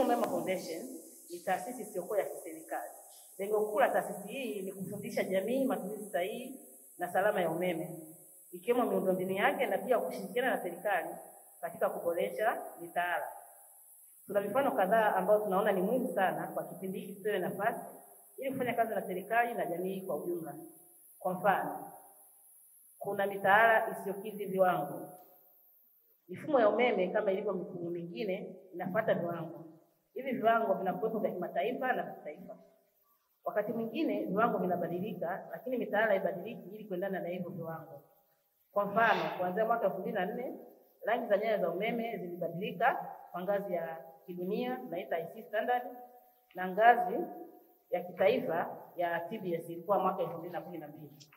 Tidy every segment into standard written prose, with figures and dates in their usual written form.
Umeme Foundation ni taasisi isiyokuwa ya kiserikali. Lengo kuu la taasisi hii ni kufundisha jamii matumizi sahihi na salama ya umeme, ikiwemo miundombinu yake na pia kushirikiana na serikali katika kuboresha mitaala. Tuna mifano kadhaa ambayo tunaona ni muhimu sana kwa kipindi hiki tupewe nafasi ili kufanya kazi na serikali na jamii kwa ujumla. Kwa mfano, kuna mitaala isiyokidhi viwango. Mifumo ya umeme kama ilivyo mifumo mingine inafuata viwango. Hivi viwango vinakuwepo vya kimataifa na kitaifa. Wakati mwingine viwango vinabadilika, lakini mitaala haibadiliki ili kuendana na hivyo viwango. Kwa mfano, kuanzia mwaka 2004 rangi za nyaya za umeme zilibadilika kwa ngazi ya kidunia tunaita IC standard, na ngazi ya kitaifa ya TBS ilikuwa mwaka 2012.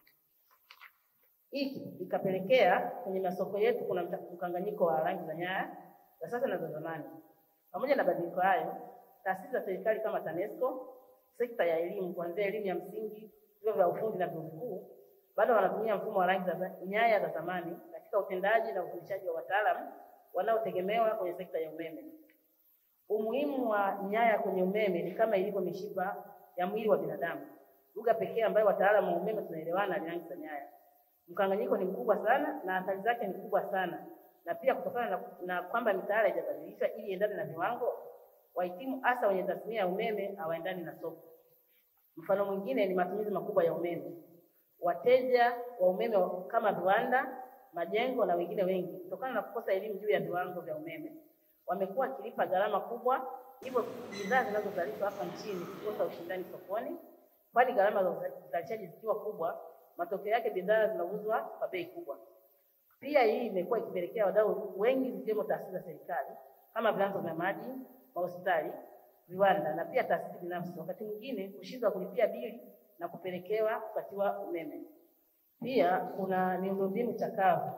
Hiki ikapelekea kwenye masoko yetu kuna mkanganyiko wa rangi za nyaya za sasa na za zamani. Pamoja na mabadiliko hayo, taasisi za serikali kama TANESCO, sekta ya elimu kuanzia elimu ya msingi, vyuo vya ufundi na vyuo vikuu bado wanatumia mfumo wa rangi za nyaya za zamani katika utendaji na ufundishaji wa wataalamu wanaotegemewa kwenye sekta ya umeme. Umuhimu wa nyaya kwenye umeme ni kama ilivyo mishipa ya mwili wa binadamu. Lugha pekee ambayo wataalamu wa umeme tunaelewana ni rangi za nyaya. Mkanganyiko ni mkubwa sana na athari zake ni kubwa sana. Na pia kutokana na kwamba mitaala haijabadilishwa ili iendane na viwango, wahitimu hasa wenye tasnia ya umeme hawaendani na soko. Mfano mwingine ni matumizi makubwa ya umeme. Wateja wa umeme kama viwanda, majengo na wengine wengi, kutokana na kukosa elimu juu ya viwango vya umeme, wamekuwa wakilipa gharama kubwa, hivyo bidhaa zinazozalishwa hapa nchini kukosa ushindani sokoni, kwani gharama za uzalishaji zikiwa kubwa, matokeo yake bidhaa zinauzwa kwa bei kubwa. Pia hii imekuwa ikipelekea wadau wengi zikiwemo taasisi za serikali kama vyanzo vya maji, mahospitali, viwanda na pia taasisi binafsi wakati mwingine kushindwa kulipia bili na kupelekewa kukatiwa umeme. Pia kuna miundombinu chakavu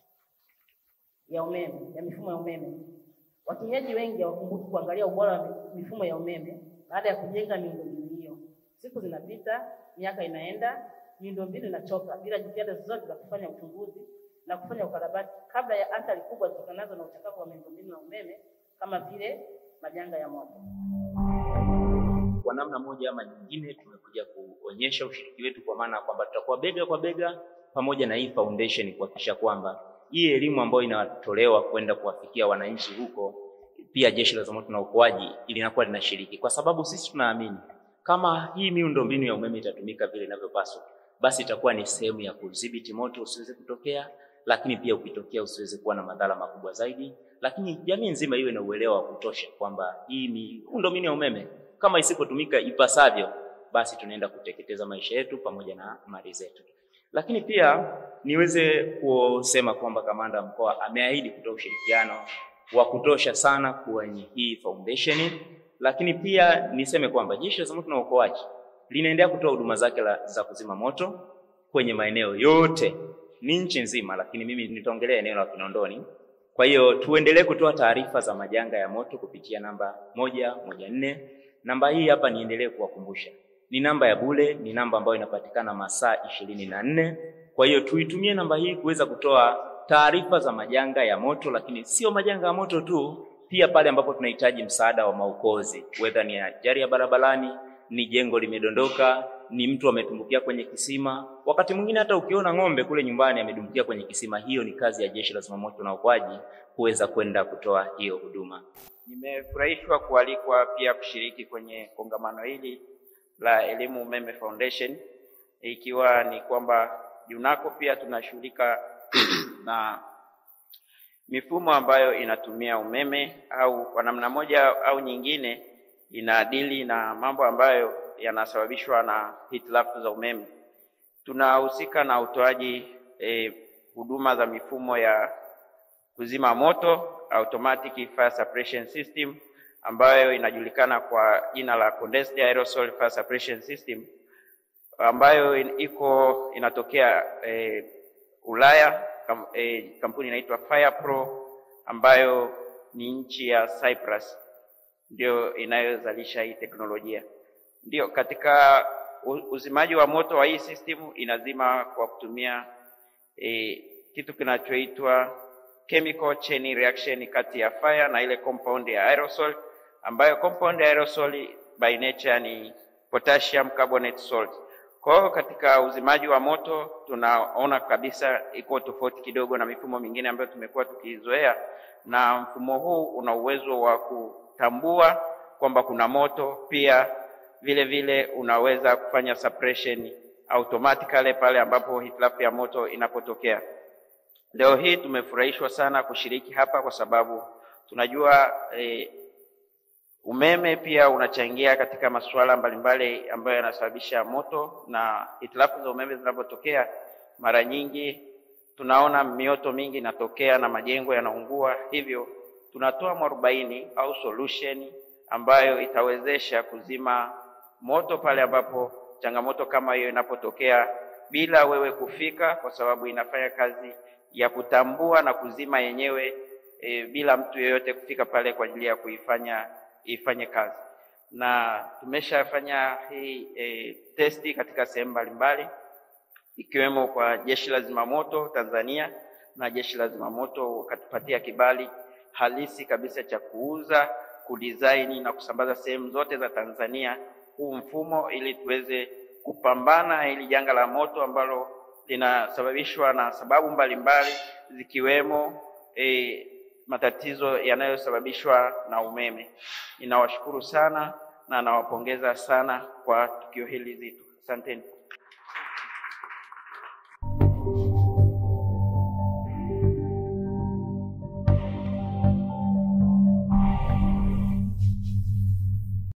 ya umeme, ya mifumo ya umeme. Watumiaji wengi hawakumbuki kuangalia ubora wa mifumo ya umeme baada ya kujenga miundombinu hiyo. Siku zinapita, miaka inaenda, miundombinu inachoka bila jitihada zote za kufanya uchunguzi na kufanya ukarabati kabla ya athari kubwa zitokanazo na uchakavu wa miundombinu ya umeme kama vile majanga ya moto. Kwa namna moja ama nyingine tumekuja kuonyesha ushiriki wetu, kwa maana kwamba tutakuwa bega kwa bega pamoja na hii foundation kuhakikisha kwamba hii elimu ambayo inatolewa kwenda kuwafikia wananchi huko, pia Jeshi la Zimamoto na Uokoaji linakuwa linashiriki, kwa sababu sisi tunaamini kama hii miundombinu ya umeme itatumika vile inavyopaswa, basi itakuwa ni sehemu ya kudhibiti moto usiweze kutokea, lakini pia ukitokea usiweze kuwa na madhara makubwa zaidi, lakini jamii nzima iwe na uelewa wa kutosha kwamba hii miundombinu ya umeme kama isipotumika ipasavyo, basi tunaenda kuteketeza maisha yetu pamoja na mali zetu. Lakini pia niweze kusema kwamba kamanda mkoa ameahidi kutoa ushirikiano wa kutosha sana kwenye hii foundation. Lakini pia niseme kwamba Jeshi la Zimamoto na Uokoaji linaendelea kutoa huduma zake za kuzima moto kwenye maeneo yote ni nchi nzima, lakini mimi nitaongelea eneo la Kinondoni. Kwa hiyo tuendelee kutoa taarifa za majanga ya moto kupitia namba 114. Namba hii hapa niendelee kuwakumbusha, ni namba ya bure, ni namba ambayo inapatikana masaa 24. Kwa hiyo tuitumie namba hii kuweza kutoa taarifa za majanga ya moto, lakini sio majanga ya moto tu, pia pale ambapo tunahitaji msaada wa maokozi, whether ni ajali ya barabarani, ni jengo limedondoka, ni mtu ametumbukia kwenye kisima. Wakati mwingine hata ukiona ng'ombe kule nyumbani amedumbukia kwenye kisima, hiyo ni kazi ya Jeshi la Zimamoto na Uokoaji kuweza kwenda kutoa hiyo huduma. Nimefurahishwa kualikwa pia kushiriki kwenye kongamano hili la Elimu Umeme Foundation, ikiwa ni kwamba UNACO pia tunashughulika na mifumo ambayo inatumia umeme au kwa namna moja au nyingine inaadili na mambo ambayo yanasababishwa na hitilafu za umeme. Tunahusika na utoaji huduma za mifumo ya kuzima moto, automatic fire suppression system, ambayo inajulikana kwa jina la condensed aerosol fire suppression system, ambayo inatokea Ulaya. Kampuni inaitwa FirePro ambayo ni nchi ya Cyprus ndio inayozalisha hii teknolojia. Ndio katika uzimaji wa moto wa hii system inazima kwa kutumia kitu kinachoitwa chemical chain reaction kati ya fire na ile compound ya aerosol, ambayo compound aerosol by nature ni potassium carbonate salt. Kwa hiyo katika uzimaji wa moto tunaona kabisa iko tofauti kidogo na mifumo mingine ambayo tumekuwa tukizoea, na mfumo huu una uwezo wa kutambua kwamba kuna moto, pia vile vile unaweza kufanya suppression automatically pale ambapo hitilafu ya moto inapotokea. Leo hii tumefurahishwa sana kushiriki hapa kwa sababu tunajua umeme pia unachangia katika masuala mbalimbali ambayo yanasababisha moto, na hitilafu za umeme zinapotokea mara nyingi tunaona mioto mingi inatokea na majengo yanaungua. Hivyo tunatoa mwarobaini au solution ambayo itawezesha kuzima moto pale ambapo changamoto kama hiyo inapotokea bila wewe kufika, kwa sababu inafanya kazi ya kutambua na kuzima yenyewe bila mtu yeyote kufika pale kwa ajili ya ifanye kazi. Na tumeshafanya hii testi katika sehemu mbalimbali ikiwemo kwa Jeshi la Zimamoto Tanzania, na Jeshi la Zimamoto wakatupatia kibali halisi kabisa cha kuuza, kudesign na kusambaza sehemu zote za Tanzania huu mfumo, ili tuweze kupambana ili janga la moto ambalo linasababishwa na sababu mbalimbali zikiwemo matatizo yanayosababishwa na umeme. Ninawashukuru sana na nawapongeza sana kwa tukio hili zito. Asanteni.